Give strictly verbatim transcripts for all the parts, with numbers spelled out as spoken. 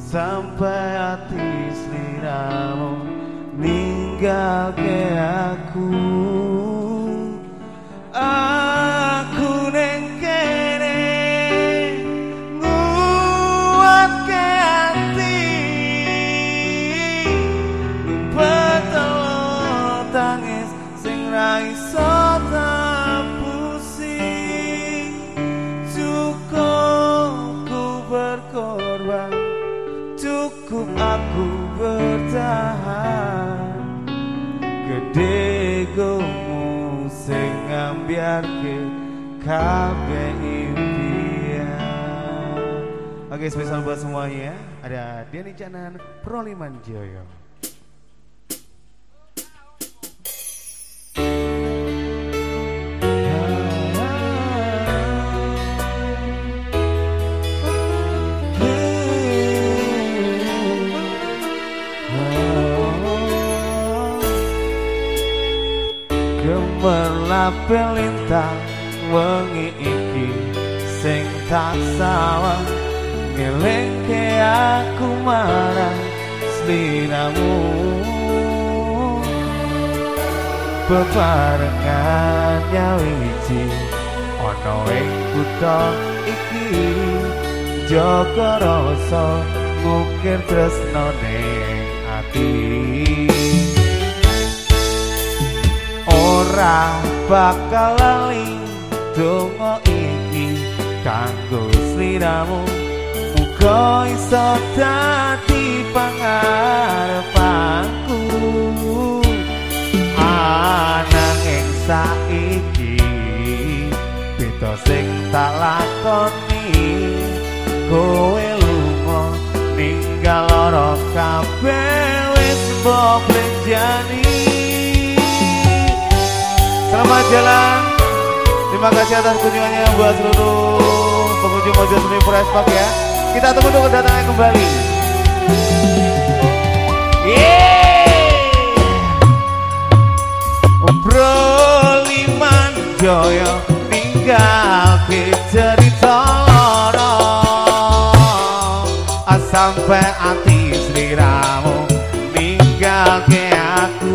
sampai hati sliramu ninggalke aku. Aku ning kene nguatke hati, betul tangis sing ra iso tembusi. Cukup ku berkorban, cukup aku bertahan. Gede gomu sing ngambiarke kabeh impian. Oke, spesial buat semuanya. Ada Diani Canan, Proliman Joyo. Gemerlap lintang wengi iki sing tak sawang ngelengke aku marang sliramu. Bebarengan nyawiji ana ing kutha iki, jaga rasa ngukir tresno ning ati. Ora bakal lali donga iki kanggo sliramu, muga iso dadi pangarepanku. Ananging saiki beda sing tak lakoni, kowe lunga ninggal lara kabeh wis mbok blenjani. Selamat jalan. Terima kasih atas kunjungannya buat seluruh pengunjung Mojo Seni Fresh Park ya. Kita tunggu untuk kedatangan kembali. Yeah. Proliman Joyo ninggalke cerita lara sampai ati sliramu ninggalke aku.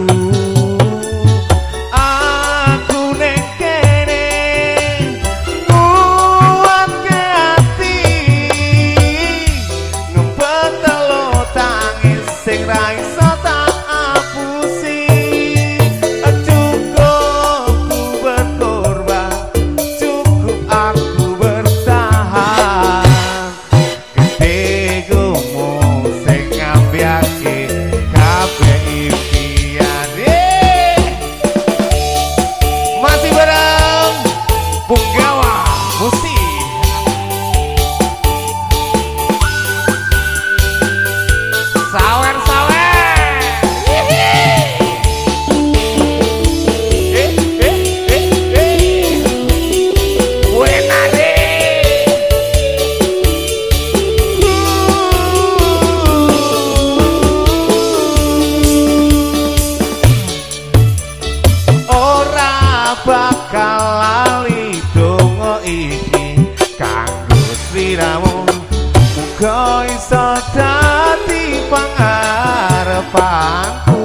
Muga iso dadi pangarepanku.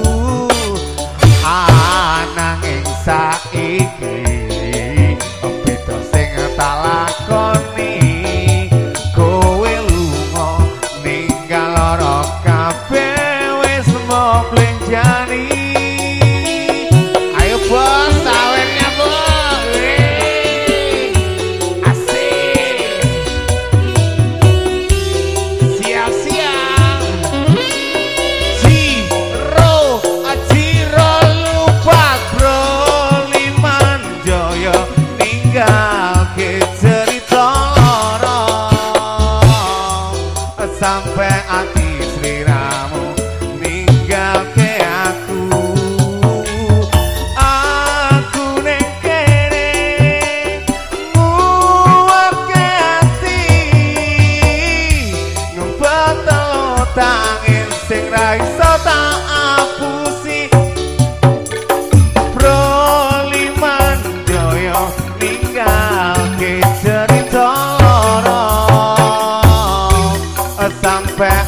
Ananging saiki beda sing tak lakoni, kowe lunga ninggal lara kabeh wis mbok blenjani. Ayo bos, sawernya bos. Sampai hati sliramu ninggalke aku. Aku ning kene nguatke hati, ngumpet tangis sing ra iso tak apusi. Proliman Joyo ninggalke cerita lara sampai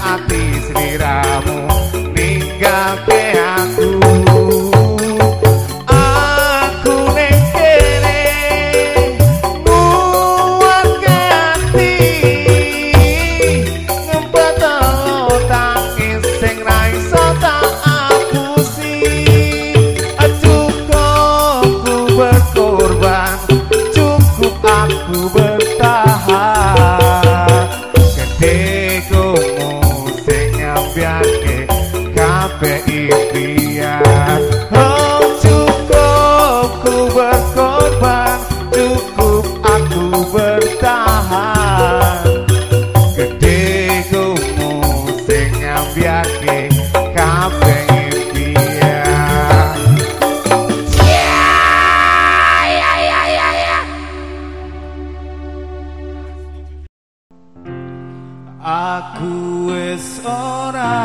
impian. Oh cukup ku berkorban, cukup aku bertahan. Gede kumu sing nyambiake kabeh impian. Aku wis ora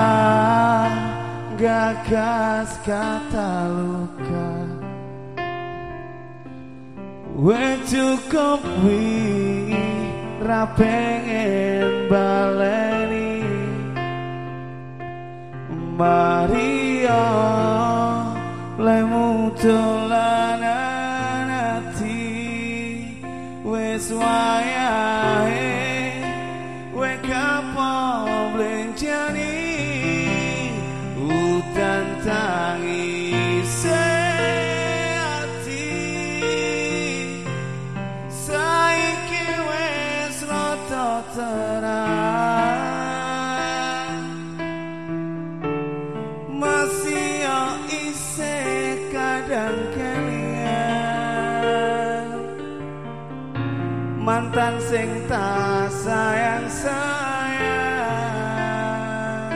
gagas kata luka, wis cukup wi ra pengen baleni. Maria lemu dolanan ati wis wayahe wake up blenjani udan tangise ati saiki wis rada terang masih yo isih kadang kelingan mantan sing tak sayang sayang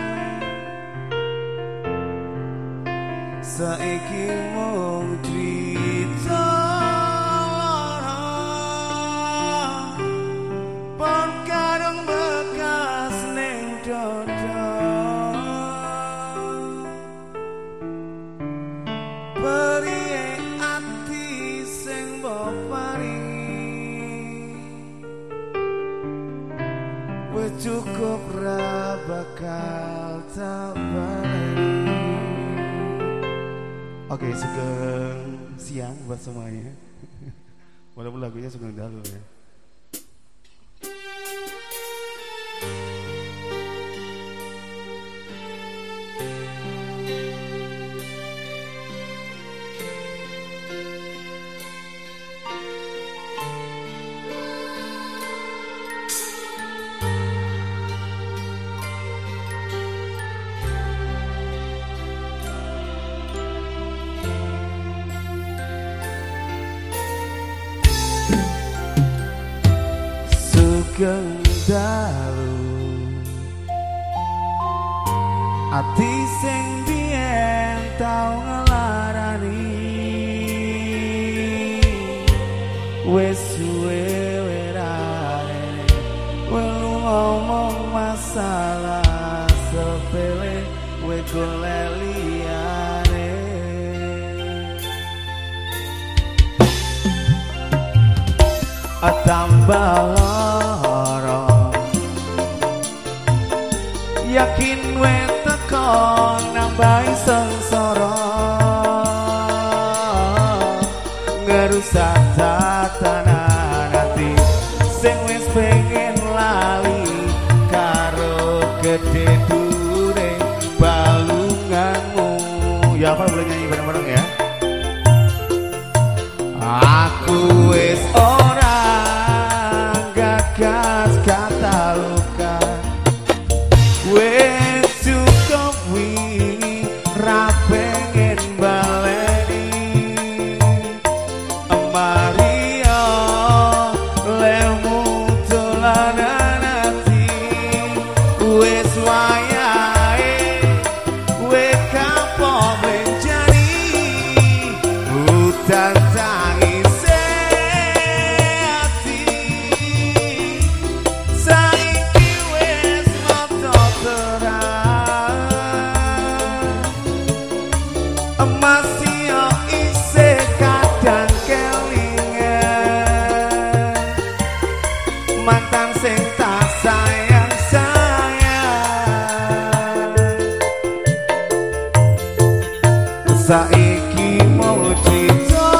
saiki mung cerita pon kadang bekas ning dodo periye ati sing mbok paringi wis cukup ra bakal tak balik. Oke, sugeng siang buat semuanya. Walaupun lagunya sugeng dalu ya. Sugeng dalu ati sing biyen tau ngelarani wis suwe werane welu ngomong masalah sepele we golek liyane tambah yakin we teko nambahi sengsara ngerusak tatanan hati sing wis pengen lali karo gede dure balunganmu. Ya apa boleh nyanyi bareng-bareng ya. Aku wis ora gagas kata luka wis cukup wingi ra pengen baleni Maria lemu dolanan ati wis wayahe we kapo benjani udan tangise ati saiki wis moto terang masih yo isih kadang kelingan mantan sing tak sayang sayang saiki mau cerita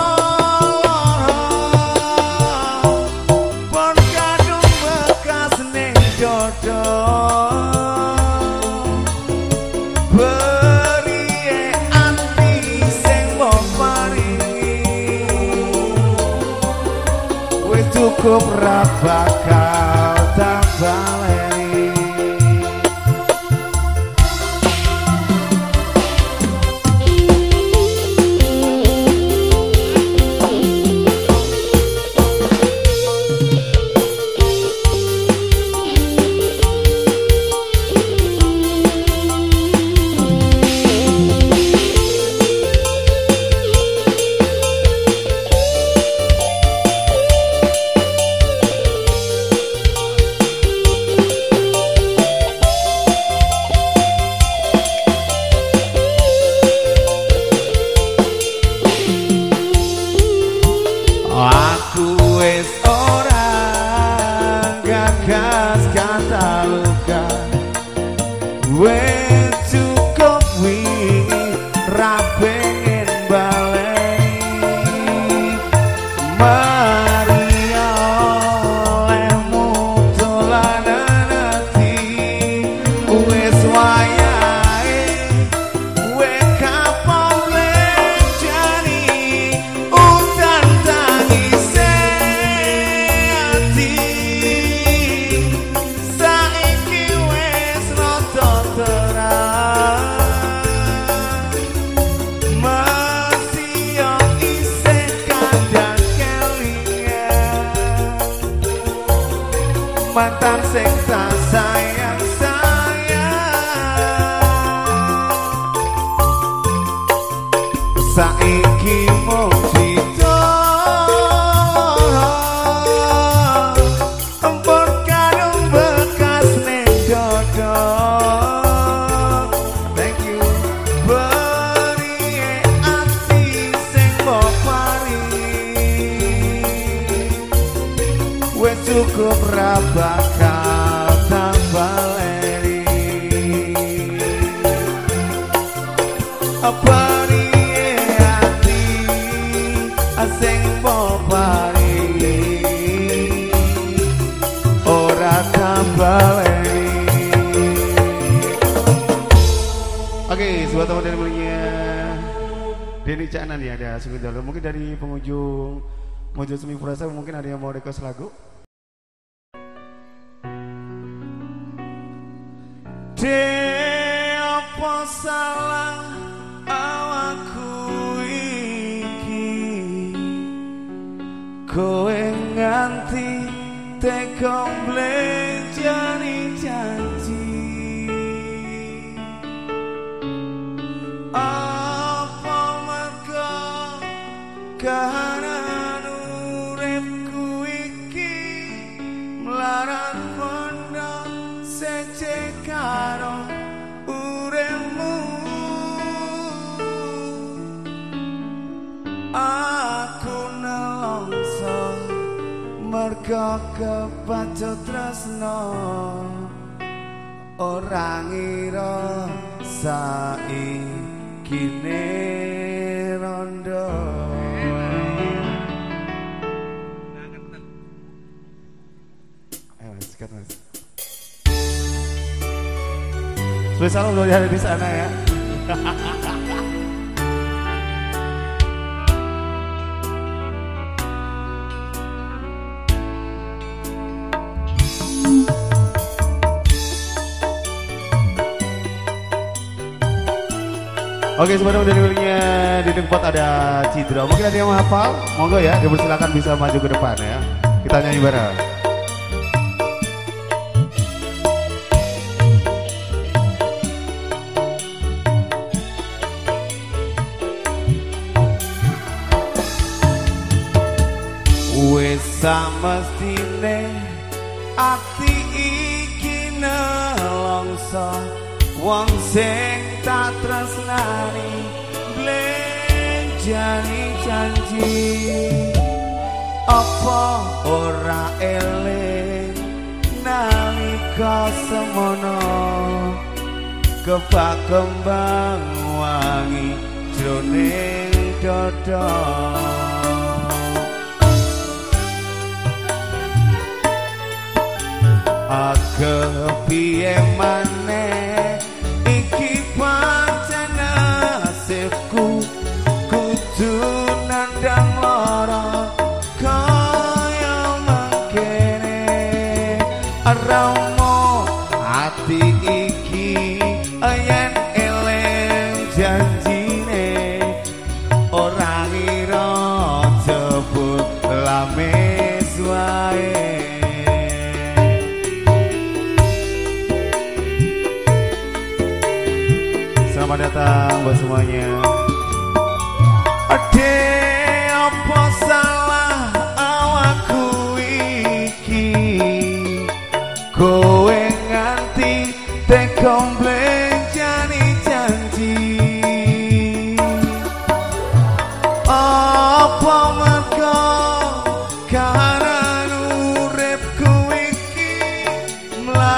pon kadung bekas ning dodo beriye ati sing mbok paringi wis cukup ra bakal tak baleni tata luka wes cukup wingi ra pengen baleni Maria lemu dolanan ati wes wayahe we kapok lenjani udan tangise ati saiki wes rada terang masih yo isih kadang kelingan mantan sing tak sayang saiki mung sida empur kadung bekas ning dodo thank you beri ati sing mbok paringi wis cukup ra bakal tambaleni apa sing popari ora kembali. Oke, sebuah teman dari mulia Denny Caknan ya, ada sungguh dalam. Mungkin dari pengunjung Mojo Semi Frasa mungkin ada yang mau request lagu. De apa salah awakku kowe nganti tekong blenjani janji apa mergo kahanan uripku iki melarat pondo seje karo uripmu aku nelongso mergo kepacut tresno ora ngira saikine rondo ayo sikat mas spesial lo ada di sana ya. Oke, sebenarnya dari miliknya di tempat ada Cidra. Mungkin ada yang menghafal? Monggo ya, dipersilakan bisa maju ke depan ya. Kita nyanyi bareng. Wes samestine ati iki nelongso wong sing tak tresnani blenjani janji apa ora eling nalika semono kebak kembang wangi jroning dodo aku piye maneh iki pancen nasibku kudu nandang lara kaya mangkene aramo ati iki yen eling janjine ora ngira jebul lames wae. Selamat datang buat semuanya. Ade apa salah awakku iki kowe nganti tekong blenjani janji apa mergo kahanan uripku iki mlarat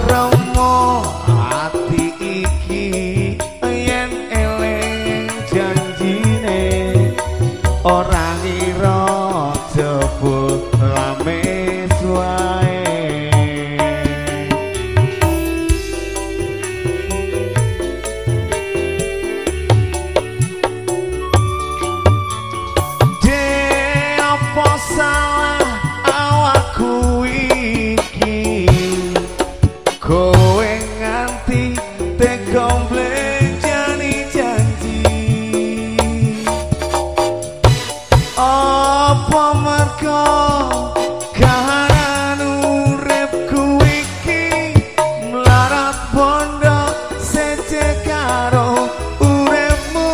remo ati iki yen eling janjine ora ngira jebul lames wae de apa salah awakku iki kowe nganti tega mlenjani janji apa mergo kahanan uripku iki melarat bondo seje karo uripmu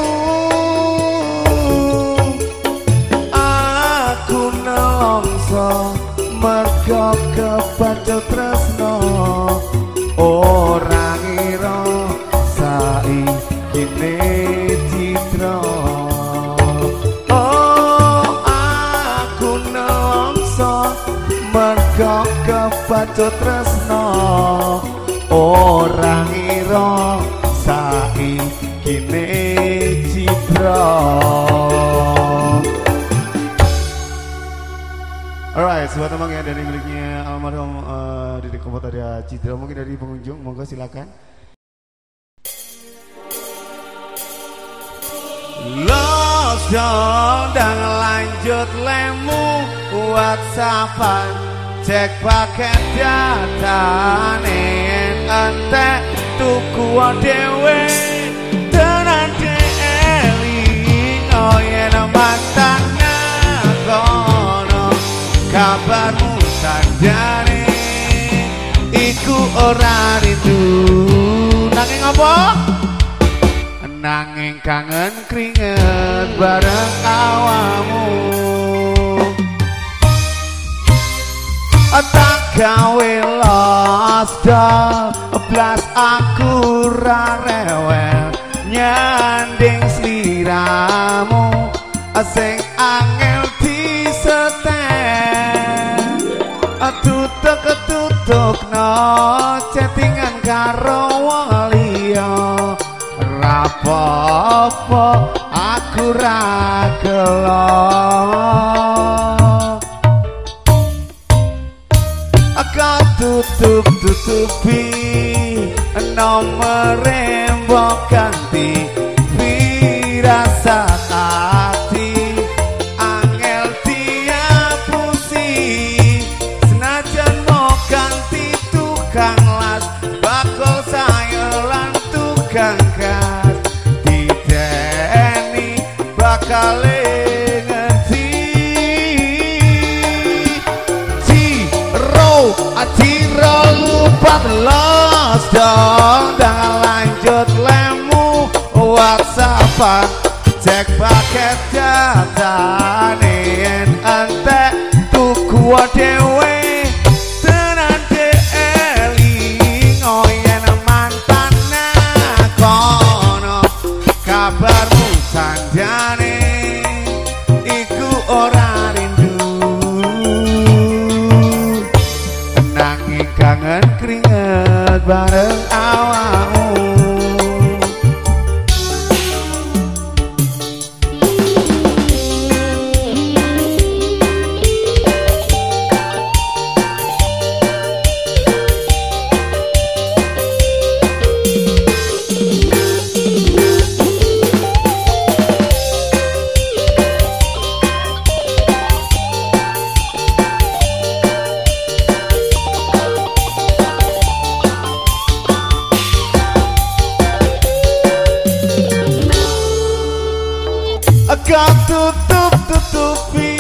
aku nelongso mergo kepacut tresno ora ngira saiki citra oh aku nelongso mergo kepacut tresno ora ngira saiki citra. Alright, sebuah tembang yang dari miliknya almarhum uh, Didi Kempot ada Citra. Mungkin dari pengunjung, monggo silakan. Los dong dan lanjut lemu WhatsAppan cek paket datane entek tuku dhewe tenan eling oh yen mantan kono kabarmu sandane iku ora rindu nanging apa nanging kangen keringet bareng awamu tak gawe los dol blas aku ra rewel nyanding sliramu sing angel disetel tutuk-tutuk no chattingan karo wong liya rapopo aku ra gelo aku tutup-tutupi nomere mbok ganti firasat ati angel diapusi senajan mau ganti tukang las bakal saya lan tukang gas dideni bakal ngerti Ciro Ciro lupa los dong dan lanjut lemu WhatsAppan cek paket datane entek tuku dhewe tenan eling oh yen mantan kono kabarmu sanjane iku ora rindu nanging kangen keringet bareng awakmu agak tutup-tutupi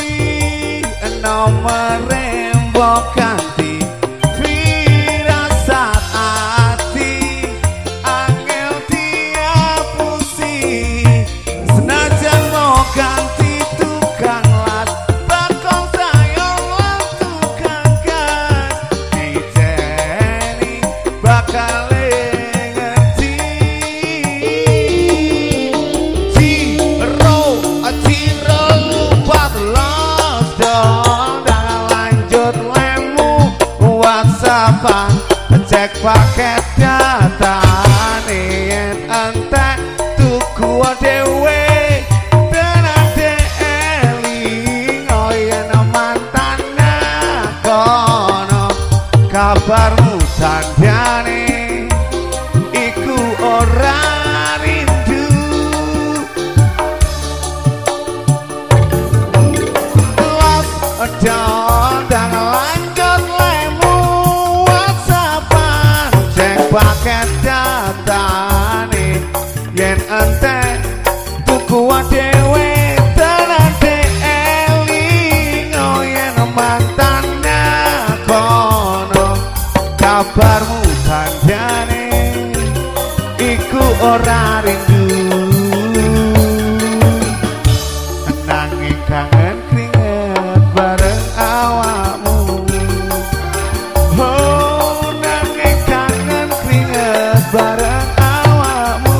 nomere mbok ganti firasat ati angel diapusi senajan mau ganti tukang las bakal sayang lan tukang gas diteni bakal ngerti Ciro lupa los dong dan lanjut lemu WhatsAppan cek paket datane yen entek tuku dhewe tenate eling yen mantane kono kabarmu sandane iku ora rindu lost dan lanjut lemu whatsappan cek paket datane yen entek tuku dhewe tenate eling yen mantane kono kabarmu sandane iku ora rindu nanging kangen keringet bareng awakmu oh nanging kangen keringet bareng awakmu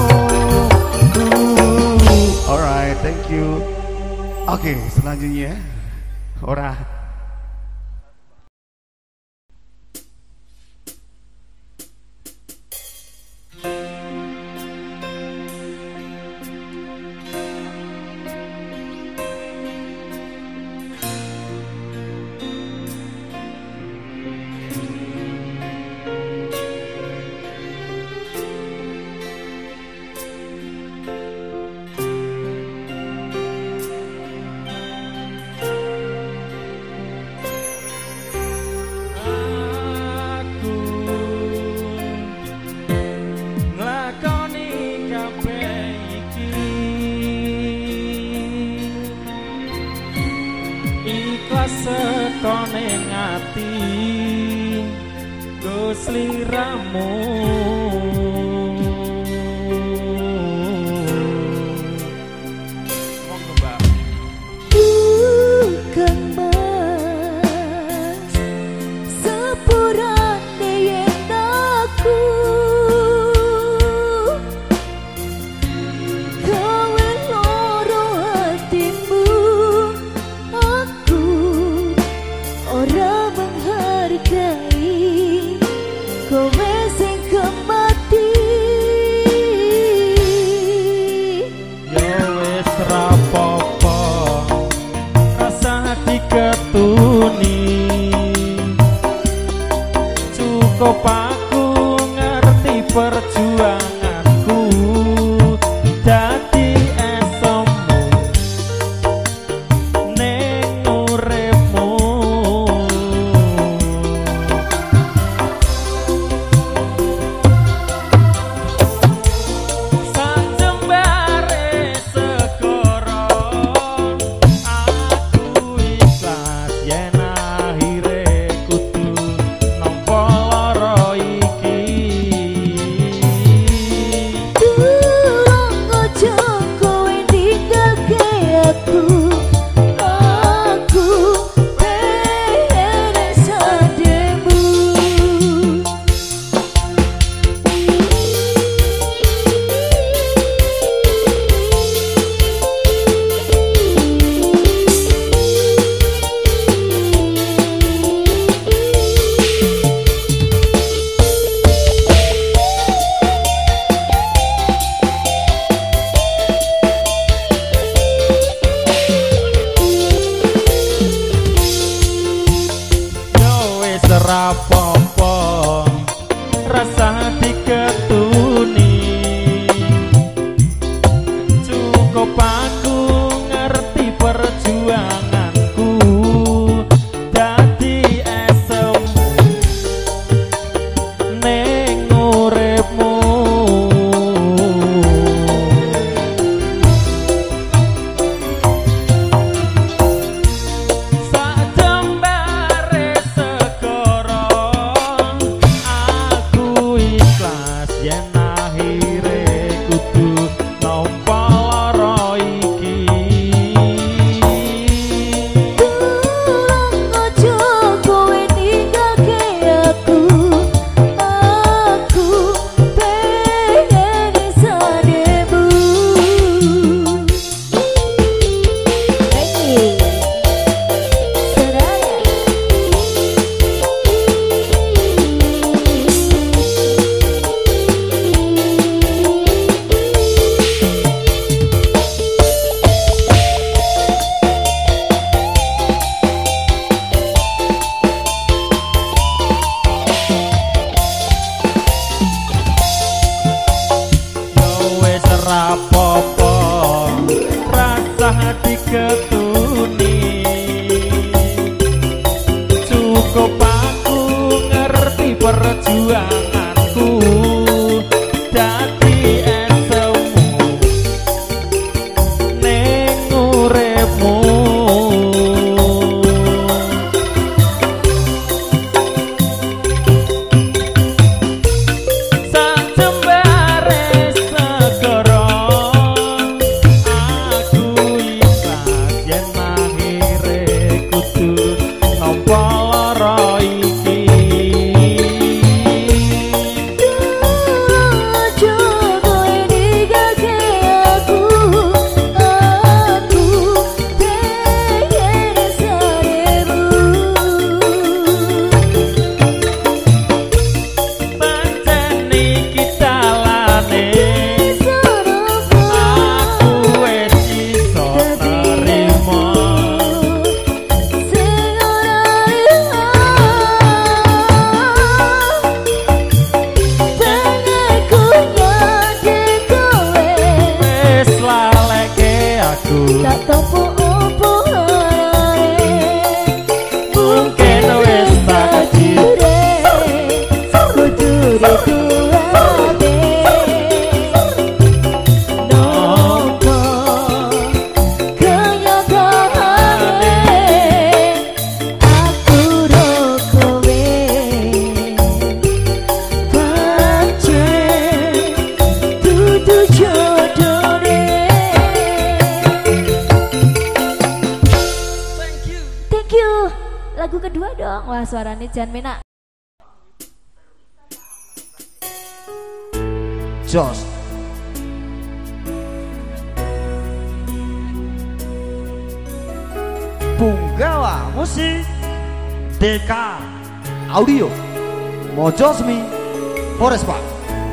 uh, alright thank you oke okay, selanjutnya ora sekone ngati go sliramu monggo Mbak bukan mas sepurane yen aku kowe loro hatimu aku ora menghargai kowe sing kemati ya wis rapopo rasa hati ketuni cukup aku ngerti perjuanganku dadi esommu ning uripmu sanjembare segara aku ikhlas yen akhire kudu nampa lara iki durung ojo kowe ninggalke aku aku pengen sademu yo wis rapopo rasa hati ketuni cukup aku ngerti perjuanganku dadi esemu ning uripmu sajembare segara aku ikhlas yen akhire kudu nampa lara iki durung ojo kowe ninggalke aku aku pengen sademu thank you Seraya rapopo rasa diketuni cukup aku ngerti perjuanganku dadi esemu ning uripmu lagu kedua dong. Wah, suaranya Jan Mena. Jos. Punggawa musik D K Audio Mojosmi Forest Park.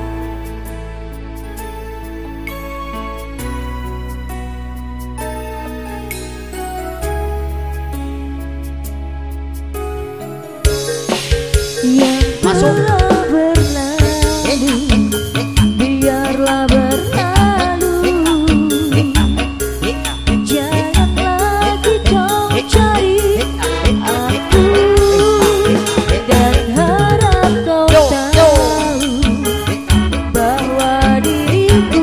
Masuk. Berlalu, biarlah berlalu. Jangan lagi kau cari aku, dan harap kau tahu bahwa diriku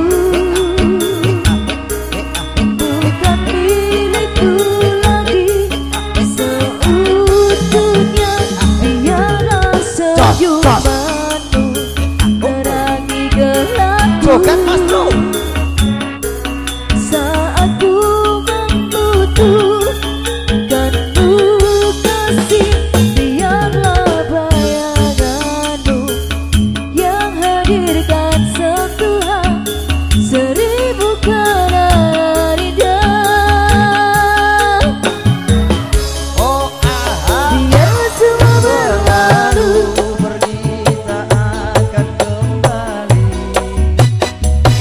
bukan milikku lagi seutuhnya. Biarlah senyumanmu menerangi gelapku saat ku membutuhkanmu kasih. Biarlah bayanganmu yang hadirkan sentuhan seribu kanan indah. Oh ah, Biar semua berlalu, pergi tak akan kembali.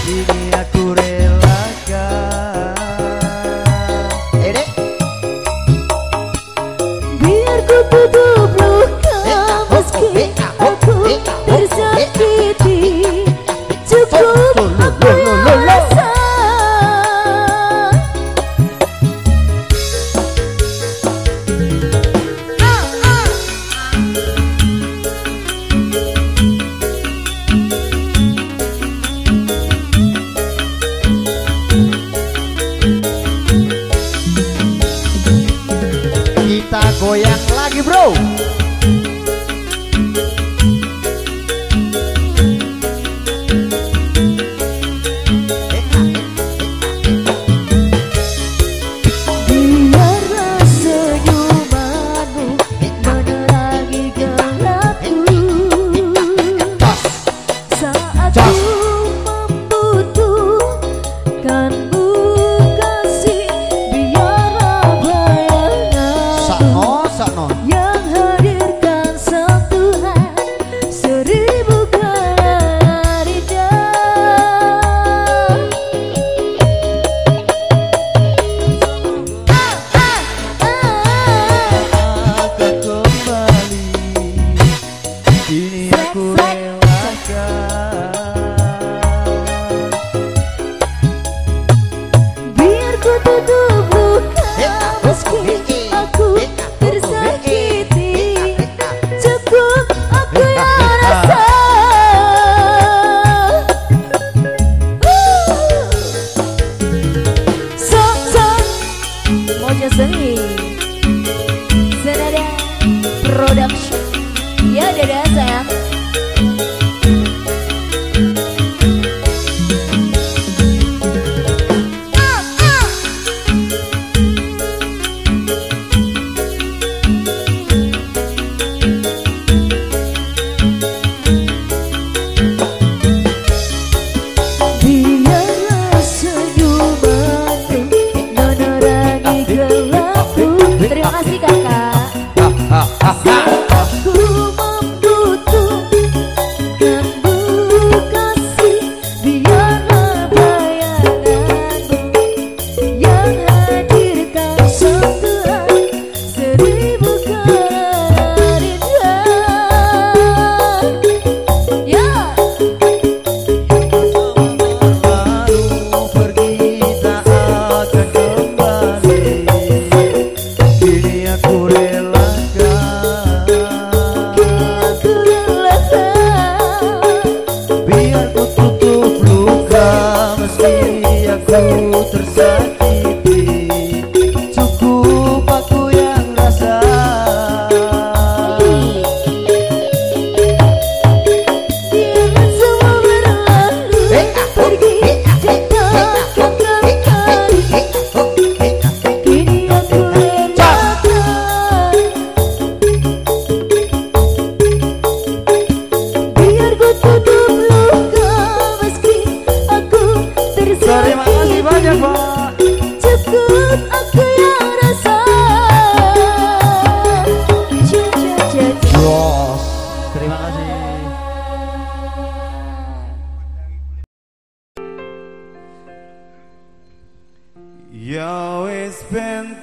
Ya wis ben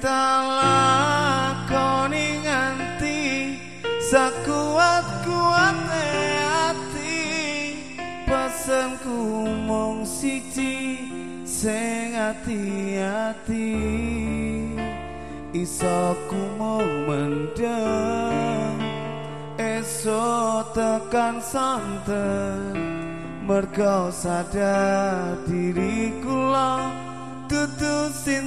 lakoni nganti sakuat-kuate ati pesenku mung siji sing ati-ati iso ku mung mendem esok tekan santen mergo sadar diri kula dudu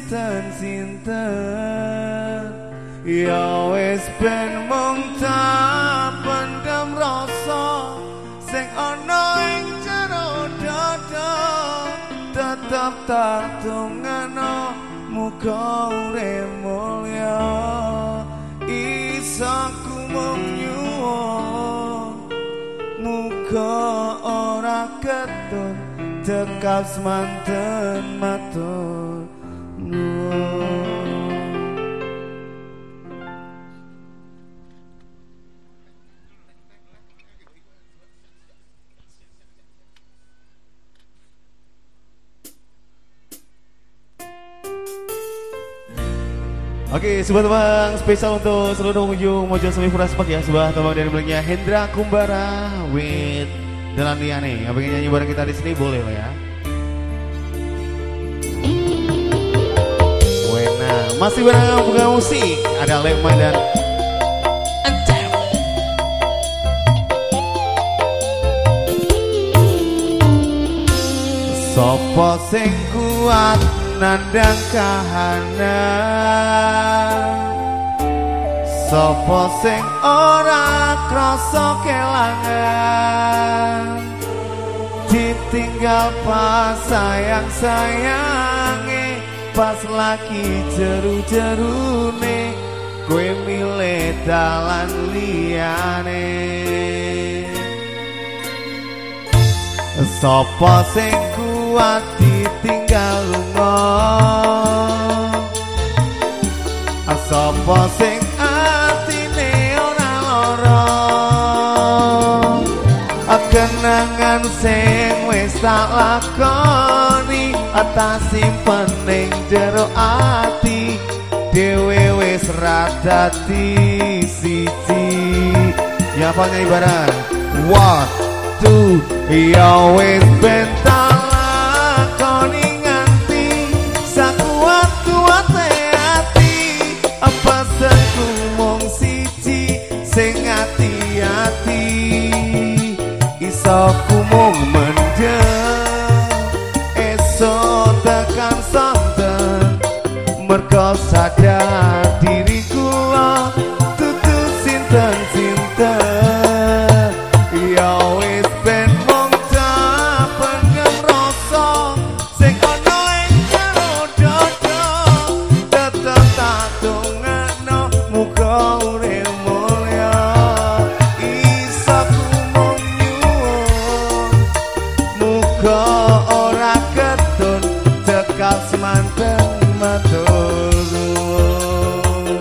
sinten-sinten ya wis ben mung tak pendem rasa sing ana ing jero dada tetep tak tungano muga urip mulya iso ku mung nyuwun muga ora ketun tekap semanten matur nuwun. Oke, sebuah tembang spesial untuk seluruh pengunjung Mojo Semi Furaspak ya. Sebuah tembang dari miliknya Hendra Kumbara with Dalan Liane. Yang pengen nyanyi bareng kita di sini boleh lah ya. Wena, masih bareng buka musik. Ada Lekman dan Encep. Sopo sing kuat nandang kahanan, sopo sing ora krasa kelangan, ditinggal pas sayang-sayange, pas lagi jeru-jerune, kowe milih dalan liyane. Sopo sing kuat ditinggal lunga, sopo sing atine ora lara, kenangan sing wis tak lakoni tak simpen ning jero ati dhewe wis ra dadi siji. Ya apa ibarat one two ya wis ben tak lakoni nganti sakuat-kuate ati apa senku mung siji sing ati-ati iso ku mung mendem esok tekan santen mergo sadar diri kula dudu sinten-sinten ya wis ben mung tak pendem rasa sing ana ing jero dada tetep tak dongakno muga urip mulya iso ku mung nyuwun muga ora ketun cekal semanten matur nuwun.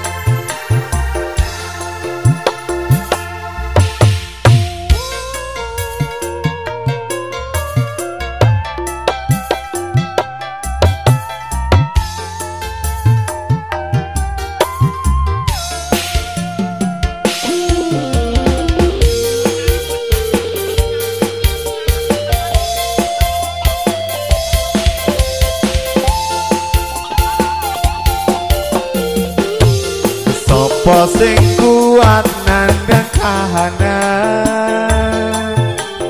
Sopo sing kuat nandang kahanan,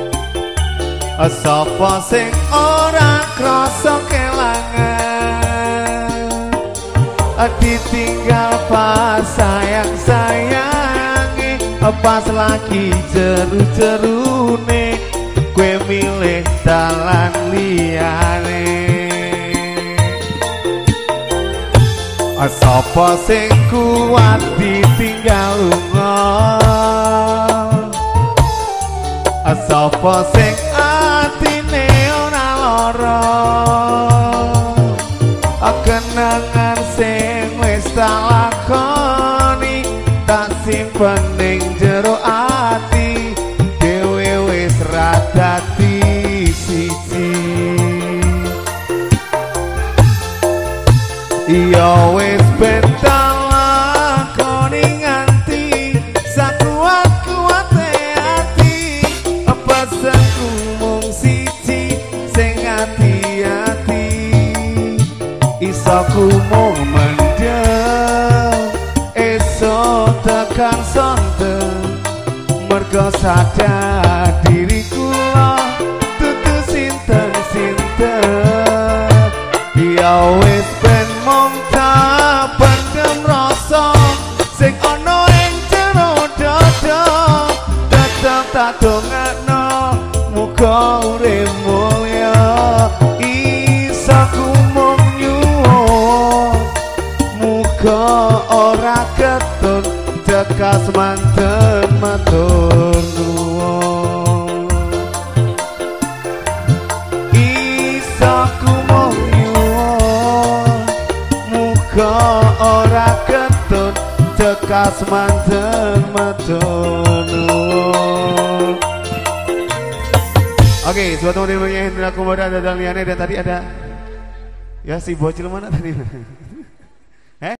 sopo sing ora krasa kelangan, ditinggal pas sayang-sayange pas lagi jeru-jerune kowe milih dalan liyane. Sopo sing kuat ditinggal lunga, sopo sing atine ora lara, kenangan sing wis tak lakoni tak simpen ning jero ati dhewe wis ra dadi siji. Ya wis ben lakoni nganti sakuat-kuate ati pesenku mung siji sing ati-ati iso ku mung mendem esok tekan sonten mergo sadar diriku lah tutu sinten-sinten ya wis ben mung tak pendem rasa sing ana ing jero dada tetep tak dongakno muga urip mulya isa ku mung nyuwun muga ora ketun tekas manten matur nuwun isa ku mung nyuwun muga ora ketun tekas manten matur nuwun. Oke, buat teman-teman yang hendak komoda ada liane dan tadi ada ya si bocil mana tadi? Eh?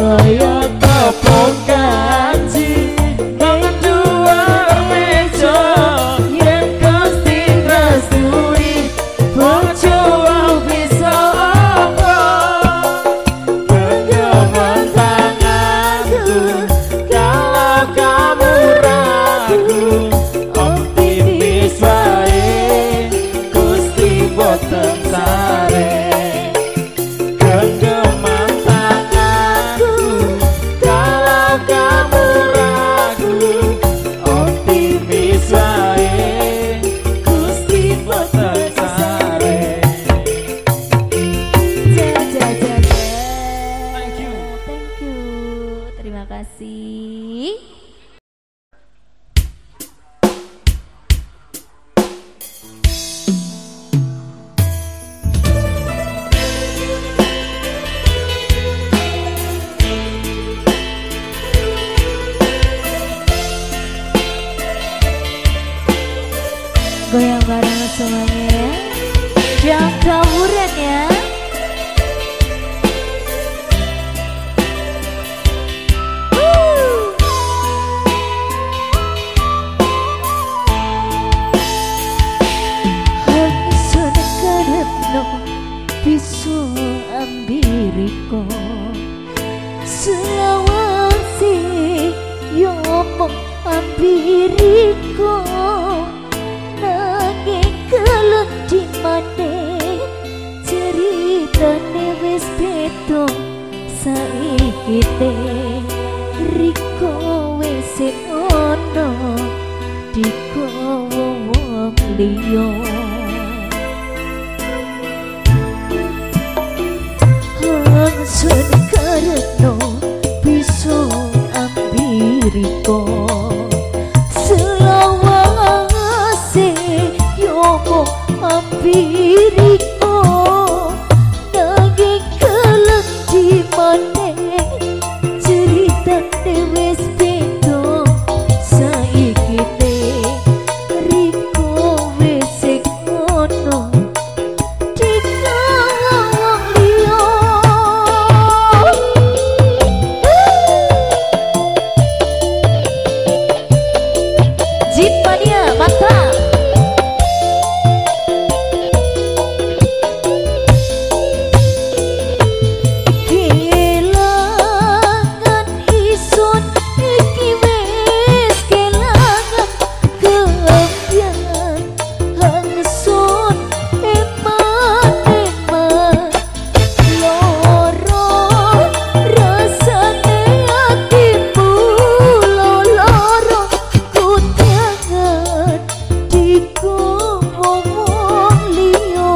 kaya tepung kanji nang dhuwur meja yen Gusti ngrestui bojo bisa apa genggaman tanganku kalau kamu ragu optimis wae Gusti boten sare genggaman tanganku kalau kamu ragu optimis wae Gusti boten sare. Thank you. Thank you. Terima kasih. Goyang bareng semuanya ya. Jangan kaburan ya. Woo. Hangsun karepno bisa ambiriko selawase yo mong ambiriko nanging keleng di mane ceritane wis beda saiki te riko wis ono diko wong liya hangsun karepno bisa ambiriko selawase yo mong ambiriko nanging keleng di mane ceritane wis beda saiki te riko wis ono diko wong liya. Jipania mantap. Kelangan isun iki wis kelangan keambian hangsun eman-eman loro rasane atimu loro kutangan diko ngomong liyo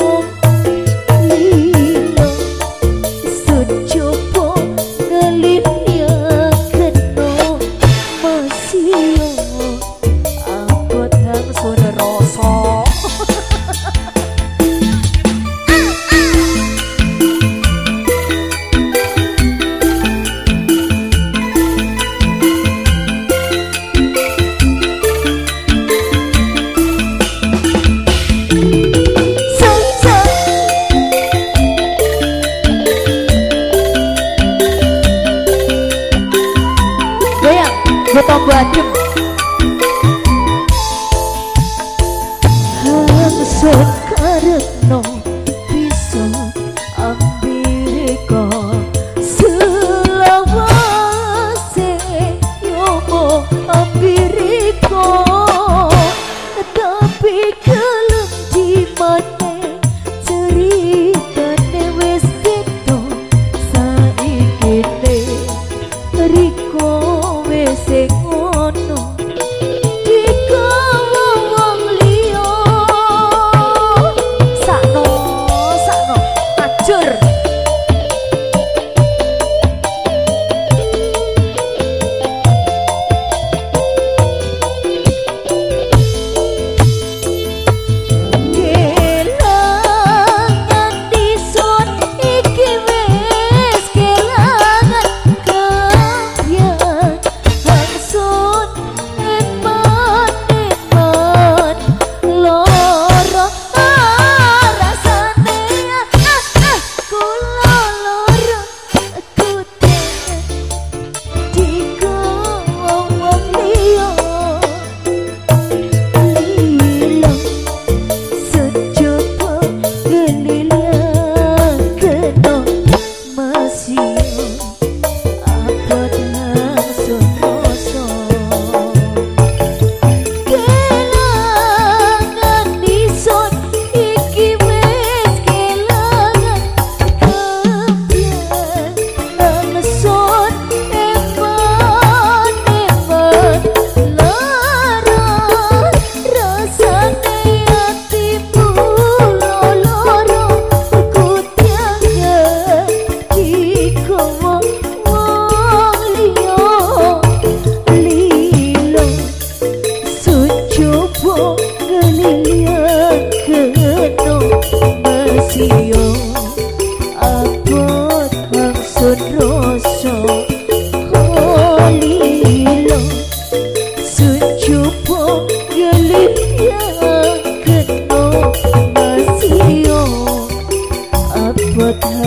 liyo secoba ngelihnya keno masih angkot hangsun rasa. Sa-sa. Goyang, gotong badem. Hangsun karepno bisa ambiriko selawase yo mong ambiriko tapi kelem di mane ceritane wis beda saiki te riko wis ono diko wong liya.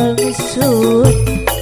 ngisut